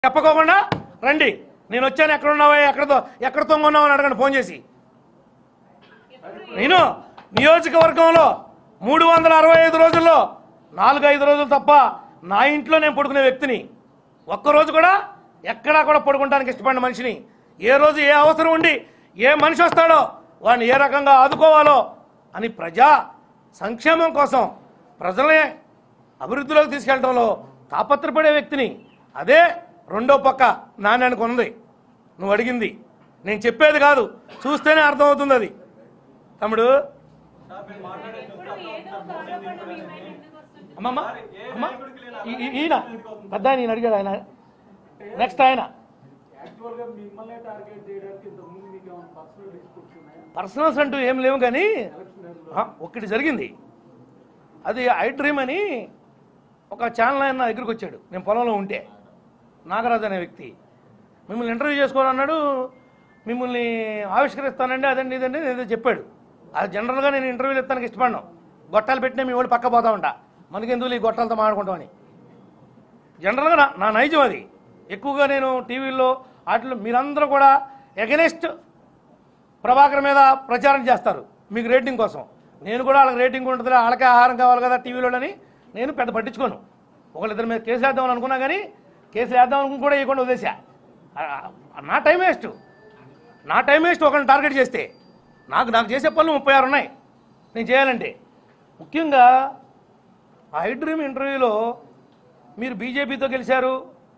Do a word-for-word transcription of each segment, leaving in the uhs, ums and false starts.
చెప్పకోకుండా రండి, నేను వచ్చాను, ఎక్కడ ఉన్నావా, ఎక్కడతో ఎక్కడ తొంగున్నావు అని అడగండి ఫోన్ చేసి. నేను నియోజకవర్గంలో మూడు వందల అరవై ఐదు రోజుల్లో నాలుగు ఐదు రోజులు తప్ప నా ఇంట్లో నేను పడుకునే వ్యక్తిని. ఒక్కరోజు కూడా ఎక్కడా కూడా పడుకుంటానికి ఇష్టపడిన మనిషిని. ఏ రోజు ఏ అవసరం ఉండి ఏ మనిషి వస్తాడో వాడిని ఏ రకంగా ఆదుకోవాలో అని ప్రజా సంక్షేమం కోసం ప్రజలనే అభివృద్ధిలోకి తీసుకెళ్లడంలో తాపత్రపడే వ్యక్తిని. అదే రెండో పక్క నాణ్యానికి ఉన్నది. నువ్వు అడిగింది నేను చెప్పేది కాదు, చూస్తేనే అర్థమవుతుంది అది. తమ్ముడు అమ్మమ్మ అమ్మ ఈయన పెద్ద నేను అడిగాడు, ఆయన నెక్స్ట్ ఆయన పర్సనల్స్ అంటూ ఏం లేవు, కానీ ఒక్కటి జరిగింది. అది ఐ డ్రీమ్ అని ఒక ఛానల్ ఆయన నా దగ్గరికి వచ్చాడు. నేను పొలంలో ఉంటే నాగరాజు అనే వ్యక్తి మిమ్మల్ని ఇంటర్వ్యూ చేసుకోవాలన్నాడు, మిమ్మల్ని ఆవిష్కరిస్తానండి, అదండి ఇదండి ఏదో చెప్పాడు. అది జనరల్గా నేను ఇంటర్వ్యూలు ఇస్తానికి ఇష్టపడినాం. గొట్టాలు పెట్టినా మీ వాళ్ళు పక్క పోతా ఉంటా, మనకెందుకు ఈ గొట్టాలతో మాట్లాడుకుంటామని. జనరల్గా నా నా నైజం అది. ఎక్కువగా నేను టీవీల్లో వాటిలో మీరందరూ కూడా ఎగనెస్ట్ ప్రభాకర్ మీద ప్రచారం చేస్తారు మీకు రేటింగ్ కోసం. నేను కూడా వాళ్ళకి రేటింగ్ ఉంటుంది, వాళ్ళకే ఆహారం కావాలి కదా టీవీలోని నేను పెద్ద పట్టించుకోను. ఒకళ్ళిద్దరి మీద కేసు వేద్దామని అనుకున్నా, కానీ కేసులు వేద్దాం అనుకుని కూడా ఇవ్వకుండా వదిలేసా. నా టైం వేస్ట్ నా టైం వేస్ట్ ఒకరిని టార్గెట్ చేస్తే. నాకు నాకు చేసే పనులు ముప్పై ఆరు ఉన్నాయి నేను చేయాలంటే. ముఖ్యంగా ఐ డ్రీమ్ ఇంటర్వ్యూలో మీరు బీజేపీతో గెలిచారు,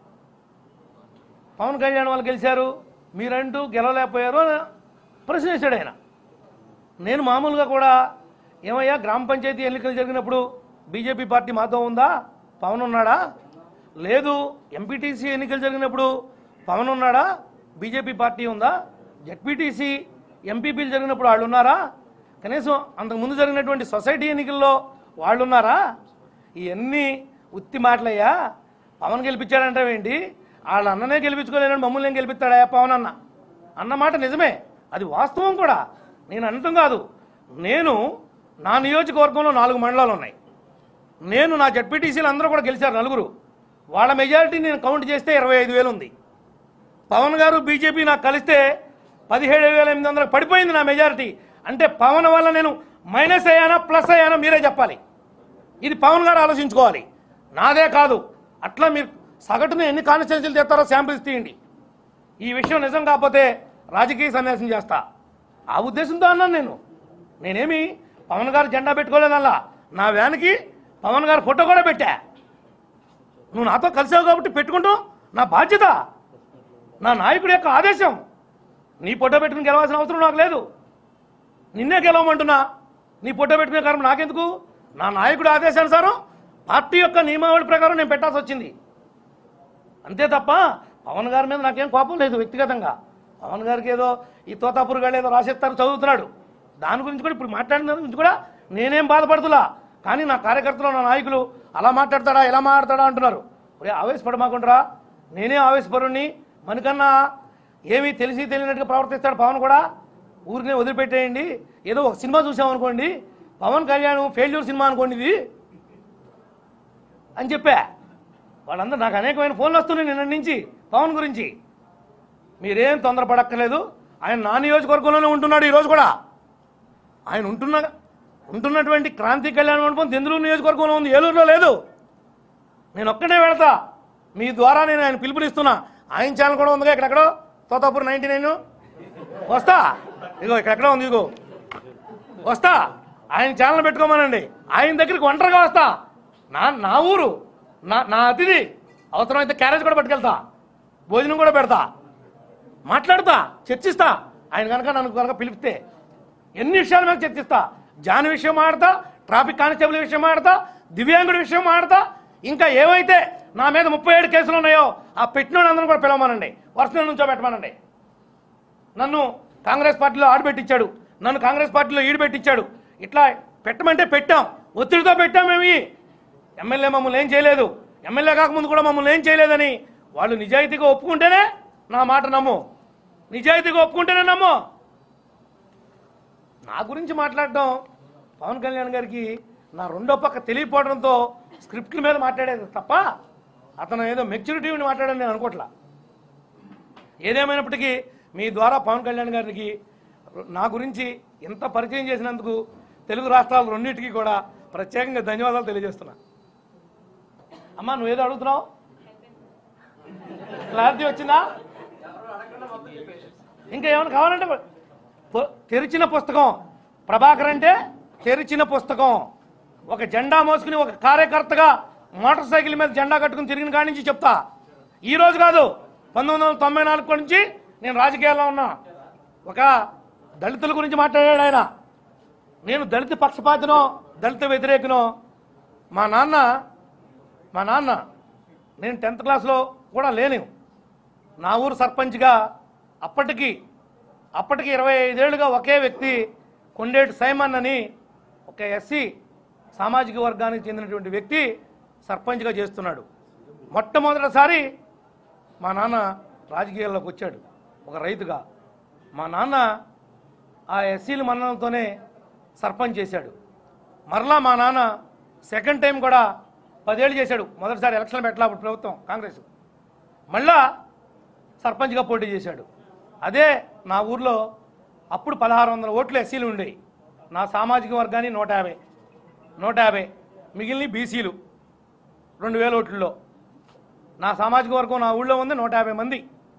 పవన్ కళ్యాణ్ వాళ్ళు గెలిచారు, మీరంటూ గెలవలేకపోయారు అని ప్రశ్న వేశాడు ఆయన. నేను మామూలుగా కూడా ఏమయ్యా గ్రామ పంచాయతీ ఎన్నికలు జరిగినప్పుడు బీజేపీ పార్టీ మాతో ఉందా, పవన్ ఉన్నాడా? లేదు. ఎంపీటీసీ ఎన్నికలు జరిగినప్పుడు పవన్ ఉన్నాడా, బీజేపీ పార్టీ ఉందా? జెడ్పీటీసీ ఎంపీపీలు జరిగినప్పుడు వాళ్ళు ఉన్నారా? కనీసం అంతకుముందు జరిగినటువంటి సొసైటీ ఎన్నికల్లో వాళ్ళు ఉన్నారా? ఇవన్నీ ఉత్తి మాటలయ్యా. పవన్ గెలిపించాడంటావేంటి? వాళ్ళ అన్ననే గెలిపించుకోలేనని మమ్మల్ని ఏం గెలిపిస్తాడా పవన్ అన్న అన్నమాట నిజమే, అది వాస్తవం కూడా. నేను అనటం కాదు. నేను నా నియోజకవర్గంలో నాలుగు మండలాలు ఉన్నాయి. నేను నా జెడ్పీటీసీలు అందరూ కూడా గెలిచారు నలుగురు. వాళ్ళ మెజారిటీ నేను కౌంట్ చేస్తే ఇరవై ఐదు వేలు ఉంది. పవన్ గారు బీజేపీ నాకు కలిస్తే పదిహేడు వేల ఎనిమిది వందలకు పడిపోయింది నా మెజారిటీ. అంటే పవన్ వల్ల నేను మైనస్ అయ్యానా ప్లస్ అయ్యానా మీరే చెప్పాలి. ఇది పవన్ గారు ఆలోచించుకోవాలి, నాదే కాదు. అట్లా మీరు సగటున ఎన్ని కాన్స్టిట్యున్సీలు తెస్తారో శాంపిల్స్ తీయండి. ఈ విషయం నిజం కాకపోతే రాజకీయ సన్యాసం చేస్తా. ఆ ఉద్దేశంతో అన్నాను నేను. నేనేమి పవన్ గారు జెండా పెట్టుకోలేదల్లా, నా వ్యాన్కి పవన్ గారు ఫోటో కూడా పెట్టా. నువ్వు నాతో కలిసావు కాబట్టి పెట్టుకుంటావు, నా బాధ్యత, నా నాయకుడి యొక్క ఆదేశం. నీ ఫోటో పెట్టుకుని గెలవాల్సిన అవసరం నాకు లేదు. నిన్నే గెలవమంటున్నా, నీ ఫోటో పెట్టుకునే కారణం నాకెందుకు? నా నాయకుడి ఆదేశానుసారం పార్టీ యొక్క నియమావళి ప్రకారం నేను పెట్టాల్సి వచ్చింది, అంతే తప్ప పవన్ గారి మీద నాకేం కోపం లేదు వ్యక్తిగతంగా. పవన్ గారికి ఏదో ఈ తోతాపూర్ గారు ఏదో రాసేస్తారు చదువుతున్నాడు, దాని గురించి కూడా ఇప్పుడు మాట్లాడిన దాని గురించి కూడా నేనేం బాధపడుతులా. కానీ నా కార్యకర్తలు నా నాయకులు అలా మాట్లాడతాడా ఇలా మాట్లాడతాడా అంటున్నారు. ఒరే ఆవేశపడమాకుంటారా, నేనే ఆవేశపరుణ్ణి. మనకన్నా ఏమీ తెలిసి తెలియనట్టుగా ప్రవర్తిస్తాడు పవన్ కూడా. ఊరినే వదిలిపెట్టేయండి. ఏదో ఒక సినిమా చూసామనుకోండి, పవన్ కళ్యాణ్ ఫెయిల్యూర్ సినిమా అనుకోండి ఇది అని చెప్పా. వాళ్ళందరూ నాకు అనేకమైన ఫోన్లు వస్తున్నాయి నిన్న నుంచి పవన్ గురించి. మీరేం తొందరపడక్కర్లేదు. ఆయన నా నియోజకవర్గంలోనే ఉంటున్నాడు ఈరోజు కూడా. ఆయన ఉంటున్న ఉంటున్నటువంటి క్రాంతి కళ్యాణ మండపం దెందులూరు నియోజకవర్గంలో ఉంది, ఏలూరులో లేదు. నేను ఒక్కడే వెళతా, మీ ద్వారా నేను ఆయన పిలుపునిస్తున్నా. ఆయన ఛానల్ కూడా ఉందిగా ఇక్కడెక్కడో, తోతాపూర్ నైన్టీ నైన్ వస్తా. ఇగో ఇక్కడెక్కడో ఉంది, ఇగో వస్తా. ఆయన ఛానల్ పెట్టుకోమనండి. ఆయన దగ్గరికి ఒంటరిగా వస్తా. నా నా ఊరు, నా నా అతిథి. అవసరమైతే క్యారేజ్ కూడా పట్టుకెళ్తా, భోజనం కూడా పెడతా, మాట్లాడతా, చర్చిస్తా. ఆయన కనుక నన్ను కనుక పిలిపితే ఎన్ని విషయాల మీద చర్చిస్తా. జాన్ విషయం ఆడతా, ట్రాఫిక్ కానిస్టేబుల్ విషయం ఆడతా, దివ్యాంగుడి విషయం ఆడతా. ఇంకా ఏవైతే నా మీద ముప్పై ఏడు కేసులు ఉన్నాయో ఆ పెట్టిన అందరూ కూడా పిలవమానండి, వరుస నుంచో పెట్టమానండి. నన్ను కాంగ్రెస్ పార్టీలో ఆడబెట్టించాడు, నన్ను కాంగ్రెస్ పార్టీలో ఈడుపెట్టించాడు. ఇట్లా పెట్టమంటే పెట్టాం, ఒత్తిడితో పెట్టాం. మేము ఎమ్మెల్యే మమ్మల్ని ఏం చేయలేదు, ఎమ్మెల్యే కాకముందు కూడా మమ్మల్ని ఏం చేయలేదని వాళ్ళు నిజాయితీగా ఒప్పుకుంటేనే నా మాట నమ్ము, నిజాయితీగా ఒప్పుకుంటేనే నమ్ము. నా గురించి మాట్లాడడం పవన్ కళ్యాణ్ గారికి నా రెండో పక్క తెలియపోవడంతో స్క్రిప్ట్ల మీద మాట్లాడేది తప్ప అతను ఏదో మెచ్యూరిటీని మాట్లాడని నేను అనుకోవట్లా. ఏదేమైనప్పటికీ మీ ద్వారా పవన్ కళ్యాణ్ గారికి నా గురించి ఇంత పరిచయం చేసినందుకు తెలుగు రాష్ట్రాలు రెండింటికి కూడా ప్రత్యేకంగా ధన్యవాదాలు తెలియజేస్తున్నా. అమ్మా నువ్వేదో అడుగుతున్నావు, క్లారిటీ వచ్చిందా? ఇంకా ఏమైనా కావాలంటే తెరిచిన పుస్తకం ప్రభాకర్ అంటే తెరిచిన పుస్తకం. ఒక జెండా మోసుకుని ఒక కార్యకర్తగా మోటార్ సైకిల్ మీద జెండా కట్టుకుని తిరిగిన కాడి నుంచి చెప్తా. ఈ రోజు కాదు, పంతొమ్మిది వందల తొంభై నాలుగు నుంచి నేను రాజకీయాల్లో ఉన్నా. ఒక దళితుల గురించి మాట్లాడాడు ఆయన. నేను దళిత పక్షపాతినో దళిత వ్యతిరేకనో మా నాన్న మా నాన్న నేను టెన్త్ క్లాస్లో కూడా లేను. నా ఊరు సర్పంచ్గా అప్పటికి అప్పటికి ఇరవై ఐదేళ్లుగా ఒకే వ్యక్తి కొండేటి సైమన్ అని ఒక ఎస్సీ సామాజిక వర్గానికి చెందినటువంటి వ్యక్తి సర్పంచ్గా చేస్తున్నాడు. మొట్టమొదటిసారి మా నాన్న రాజకీయాల్లోకి వచ్చాడు ఒక రైతుగా. మా నాన్న ఆ ఎస్సీల మన్ననలతోనే సర్పంచ్ చేశాడు. మరలా మా నాన్న సెకండ్ టైం కూడా పదేళ్ళు చేశాడు. మొదటిసారి ఎలక్షన్ పెట్టలా అప్పుడు ప్రభుత్వం కాంగ్రెస్, మళ్ళా సర్పంచ్గా పోటీ చేశాడు. అదే నా ఊర్లో అప్పుడు పదహారు వందల ఓట్లు ఎస్సీలు ఉండేవి. నా సామాజిక వర్గాన్ని నూట యాభై నూట యాభై మిగిలిన బీసీలు రెండు వేల ఓట్లలో. నా సామాజిక వర్గం నా ఊళ్ళో ఉంది నూట యాభై మంది.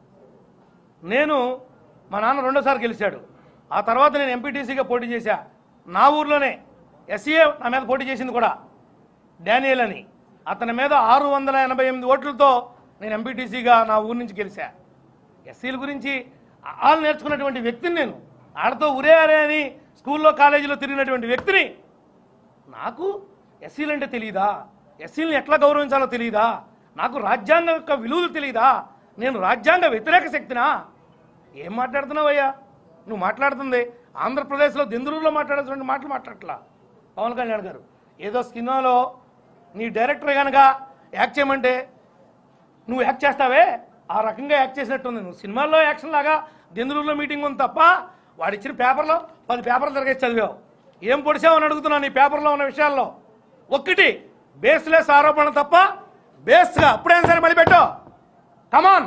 నేను మా నాన్న రెండోసారి గెలిచాడు. ఆ తర్వాత నేను ఎంపీటీసీగా పోటీ చేశా. నా ఊర్లోనే ఎస్సీఏ నా మీద పోటీ చేసింది కూడా, డానియల్ అని. అతని మీద ఆరు వందల ఎనభై ఎనిమిది ఓట్లతో నేను ఎంపీటీసీగా నా ఊరు నుంచి గెలిచా. ఎస్సీల గురించి వాళ్ళు నేర్చుకున్నటువంటి వ్యక్తిని నేను. ఆడతో ఉరే అరే అని స్కూల్లో కాలేజీలో తిరిగినటువంటి వ్యక్తిని. నాకు ఎస్సీలు అంటే తెలియదా? ఎస్సీలను ఎట్లా గౌరవించాలో తెలియదా? నాకు రాజ్యాంగం యొక్క విలువలు తెలియదా? నేను రాజ్యాంగ వ్యతిరేక శక్తినా? ఏం మాట్లాడుతున్నావయ్యా నువ్వు? మాట్లాడుతుంది ఆంధ్రప్రదేశ్లో దెందులూరులో మాట్లాడాల్సిన మాటలు మాట్లాడట్లా పవన్ కళ్యాణ్ గారు. ఏదో సినిమాలో నీ డైరెక్టర్ కనుక యాక్ట్ చేయమంటే నువ్వు యాక్ట్ చేస్తావే, ఆ రకంగా యాక్ట్ చేసినట్టుంది. నువ్వు సినిమాల్లో యాక్షన్ లాగా దెందులూరులో మీటింగ్ ఉంది తప్ప వాడు ఇచ్చిన పేపర్లో పది పేపర్లు తిరిగేసి చదివావు. ఏం పొడిచావు అని అడుగుతున్నాను. నీ పేపర్లో ఉన్న విషయాల్లో ఒక్కటి బేస్లెస్ ఆరోపణ తప్ప బేస్గా అప్పుడైనా సరే మళ్ళీ పెట్టు. కమాన్,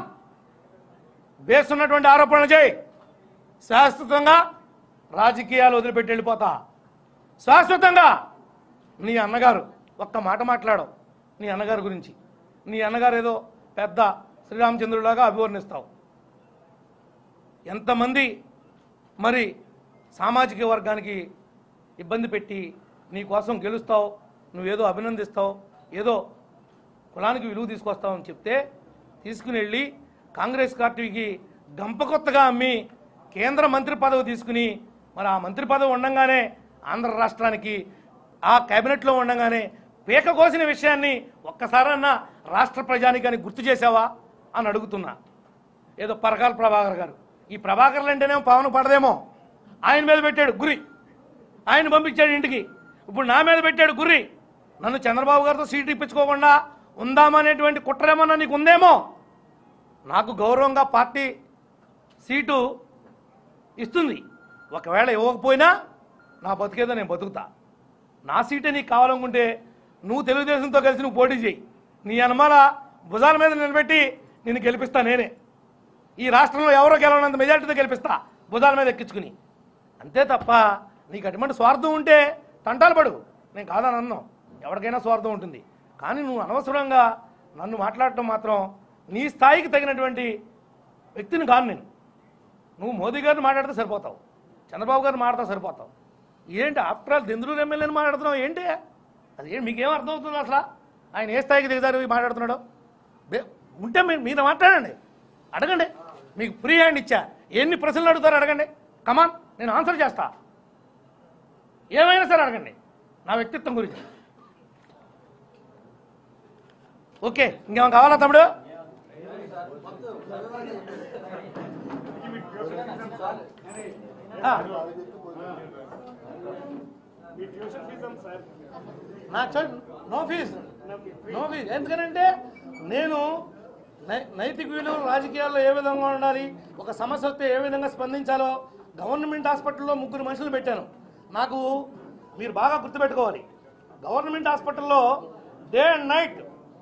బేస్ ఉన్నటువంటి ఆరోపణలు చేయి. శాశ్వతంగా రాజకీయాలు వదిలిపెట్టి వెళ్ళిపోతా. శాశ్వతంగా నీ అన్నగారు ఒక్క మాట మాట్లాడవు నీ అన్నగారి గురించి. నీ అన్నగారు ఏదో పెద్ద శ్రీరామచంద్రులాగా అభివర్ణిస్తావు. ఎంతమంది మరి సామాజిక వర్గానికి ఇబ్బంది పెట్టి నీ కోసం గెలుస్తావు, నువ్వేదో అభినందిస్తావు, ఏదో కులానికి విలువ తీసుకొస్తావు అని చెప్తే తీసుకుని వెళ్ళి కాంగ్రెస్ పార్టీకి గంపకొత్తగా అమ్మి కేంద్ర మంత్రి పదవి తీసుకుని, మరి ఆ మంత్రి పదవి ఉండగానే ఆంధ్ర రాష్ట్రానికి ఆ కేబినెట్లో ఉండగానే పీక కోసిన విషయాన్ని ఒక్కసారన్నా రాష్ట్ర ప్రజానికానికి గుర్తు చేసావా అని అడుగుతున్నా. ఏదో పరకాల ప్రభాకర్ గారు, ఈ ప్రభాకర్లు అంటేనేమో పవన్ పడదేమో, ఆయన మీద పెట్టాడు గురి, ఆయన పంపించాడు ఇంటికి. ఇప్పుడు నా మీద పెట్టాడు గురి. నన్ను చంద్రబాబు గారితో సీటు ఇప్పించుకోకుండా ఉందామనేటువంటి కుట్రేమన్నా నీకు ఉందేమో. నాకు గౌరవంగా పార్టీ సీటు ఇస్తుంది. ఒకవేళ ఇవ్వకపోయినా నా బతికేదో నేను బతుకుతా. నా సీటే నీకు కావాలనుకుంటే నువ్వు తెలుగుదేశంతో కలిసి నువ్వు పోటీ చేయి. నీ అనుమాల భుజాల మీద నిలబెట్టి నిన్ను గెలిపిస్తా నేనే. ఈ రాష్ట్రంలో ఎవరో గెలవనంత మెజార్టీతో గెలిపిస్తా భుజాల మీద ఎక్కించుకుని. అంతే తప్ప నీకు అటువంటి స్వార్థం ఉంటే తంటాలు పడు, నేను కాదని అన్నాను. ఎవరికైనా స్వార్థం ఉంటుంది. కానీ నువ్వు అనవసరంగా నన్ను మాట్లాడటం మాత్రం నీ స్థాయికి తగినటువంటి వ్యక్తిని కాను నేను. నువ్వు మోదీ గారిని మాట్లాడితే సరిపోతావు, చంద్రబాబు గారిని మాట్లాడితే సరిపోతావు. ఏంటి ఆఫ్టర్ ఆల్ దెందులూరు ఎమ్మెల్యేని మాట్లాడుతున్నావు ఏంటి? అది ఏంటి మీకేం అర్థమవుతుంది అసలు? ఆయన ఏ స్థాయికి దిగజారి మాట్లాడుతున్నాడో ఉంటే మీరు మీరు మాట్లాడండి, అడగండి. మీకు ఫ్రీ హ్యాండ్ ఇచ్చా. ఎన్ని ప్రశ్నలు అడుగుతారో అడగండి. కమాన్, నేను ఆన్సర్ చేస్తా. ఏమైనా సరే అడగండి నా వ్యక్తిత్వం గురించి. ఓకే, ఇంకేమైనా కావాలా తమ్ముడు? నో ఫీజ్ నో ఫీజ్ ఎందుకనంటే నేను నైతిక విలువలు రాజకీయాల్లో ఏ విధంగా ఉండాలి, ఒక సమస్య వస్తే ఏ విధంగా స్పందించాలో గవర్నమెంట్ హాస్పిటల్లో ముగ్గురు మనుషులు పెట్టాను. నాకు మీరు బాగా గుర్తుపెట్టుకోవాలి, గవర్నమెంట్ హాస్పిటల్లో day and night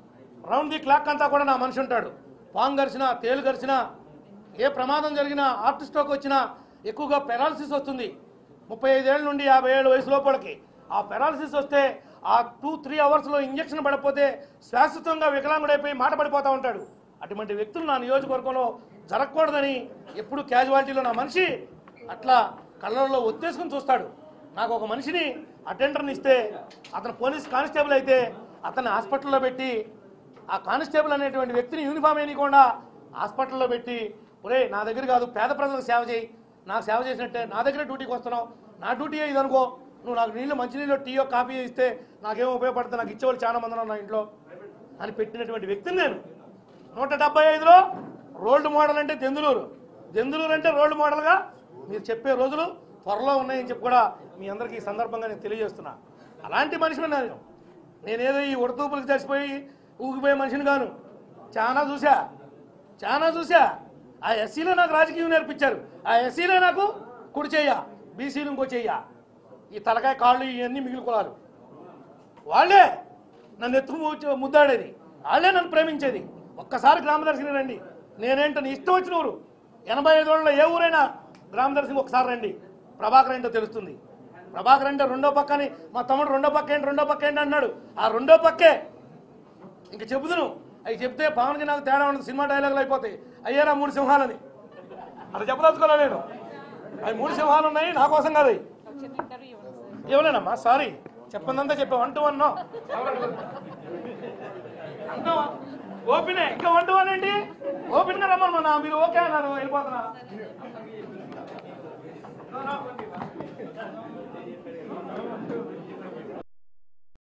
round the clock అంతా కూడా నా మనిషి ఉంటాడు. పాము గరిచినా, తేలు గరిచినా, ఏ ప్రమాదం జరిగినా, హార్ట్ స్ట్రోక్ వచ్చినా ఎక్కువగా పెరాలసిస్ వస్తుంది. ముప్పై ఐదేళ్ళ నుండి యాభై ఏళ్ళ వయసు లోపలికి ఆ పెరాలసిస్ వస్తే ఆ టూ త్రీ అవర్స్లో ఇంజక్షన్ పడకపోతే శాశ్వతంగా వికలాంగుడైపోయి మాట పడిపోతూ ఉంటాడు. అటువంటి వ్యక్తులు నా నియోజకవర్గంలో జరగకూడదని ఎప్పుడు క్యాజువాలిటీలో నా మనిషి అట్లా కళ్ళల్లో ఒత్తేసుకుని చూస్తాడు. నాకు ఒక మనిషిని అటెండర్ని ఇస్తే అతను పోలీస్ కానిస్టేబుల్ అయితే అతన్ని హాస్పిటల్లో పెట్టి ఆ కానిస్టేబుల్ అనేటువంటి వ్యక్తిని యూనిఫామ్ వేయకుండా హాస్పిటల్లో పెట్టి, ఒరే నా దగ్గర కాదు పేద ప్రజలకు సేవ చేయి, నాకు సేవ చేసినట్టే నా దగ్గర డ్యూటీకి వస్తున్నావు, నా డ్యూటీ ఇది అనుకో, నువ్వు నాకు నీళ్ళు మంచినీళ్ళు టీయో కాఫీ ఇస్తే నాకేమో ఉపయోగపడుతుంది, నాకు ఇచ్చేవాళ్ళు చాలా మంది ఉన్నారు నా ఇంట్లో అని పెట్టినటువంటి వ్యక్తిని నేను. నూట డెబ్బై ఐదులో రోల్డ్ మోడల్ అంటే దెందులూరు, దెందులూరు అంటే రోల్డ్ మోడల్గా మీరు చెప్పే రోజులు త్వరలో ఉన్నాయని చెప్పి కూడా మీ అందరికీ ఈ సందర్భంగా నేను తెలియజేస్తున్నా. అలాంటి మనిషిని నేను నేనేదో ఈ ఉడతూపులకు చచ్చిపోయి ఊగిపోయే మనిషిని కాను. చాలా చూసా చాలా చూసా ఆ ఎస్సీలో నాకు రాజకీయం నేర్పించారు, ఆ ఎస్సీలో నాకు కుడి చెయ్య, బీసీలు ఇంకో చెయ్య, ఈ తలకాయ కాళ్ళు ఇవన్నీ మిగిలి కులాలు వాళ్ళే నన్ను ఎత్తుకు ముద్దాడేది, వాళ్ళే నన్ను ప్రేమించేది. ఒక్కసారి గ్రామదర్శిని రండి, నేనేంటో నీ ఇష్టం వచ్చిన ఊరు ఎనభై ఐదు రోజుల్లో ఏ ఊరైనా గ్రామదర్శిని ఒకసారి రండి, ప్రభాకర్ ఏంటో తెలుస్తుంది. ప్రభాకర్ అంటే రెండో పక్కని మా తమ్ముడు రెండో పక్క ఏంటి రెండో పక్క ఏంటి అన్నాడు, ఆ రెండో పక్కే ఇంక చెబుతును. అవి చెప్తే పవన్కి నాకు తేడా ఉండదు, సినిమా డైలాగులు అయిపోతాయి. అయ్యారా మూడు సింహాలని అలా చెప్పదలుచుకోలే నేను. అవి మూడు సింహాలు ఉన్నాయి, నా కోసం కాదు. ఇవ్వలేనమ్మా, సారీ, చెప్పందంతా చెప్పా. వన్ టు వన్ ఓపెనే, ఇంకా వన్ టు వన్ ఏంటి, ఓపెన్ గా రమ్మన్నా. మీరు ఓకే అన్నారు, వెళ్ళిపోతున్నా.